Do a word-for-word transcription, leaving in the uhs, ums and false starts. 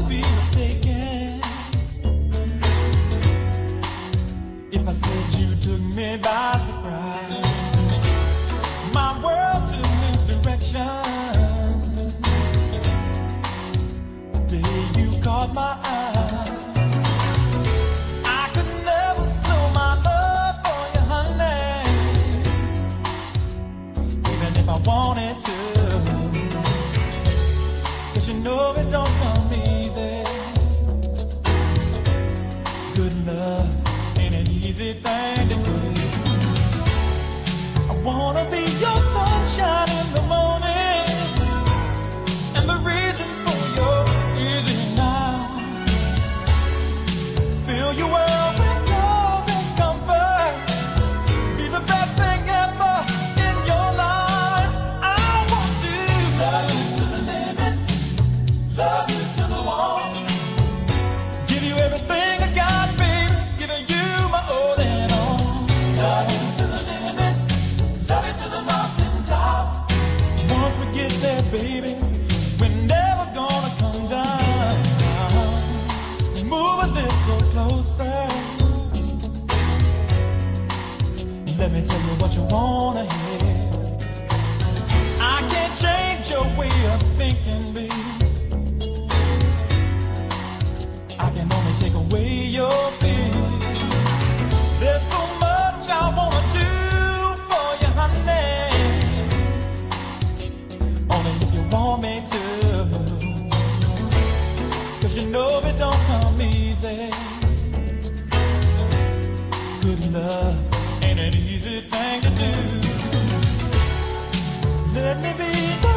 be mistaken if I said you took me by surprise. My world took new direction the day you caught my eye. I could never slow my love for you, honey, even if I wanted to. You know it don't come easy. Good love ain't an easy thing to do. I wanna be your sunshine in the morning, and the reason for your easy now. Fill your world with love and comfort. Be the best thing ever in your life. I want to love you to the limit. Love you to the wall. Give you everything I got, baby. Giving you my all and all. Love you to the limit. Love you to the mountain top. Once we get there, baby, we're never gonna come down. Move a little closer. Let me tell you what you wanna hear. I can't change your way of thinking, baby. I can only take away your fear. There's so much I wanna do for you, honey, only if you want me to. Cause you know it don't come easy. Good love ain't an easy thing to do. Let me be the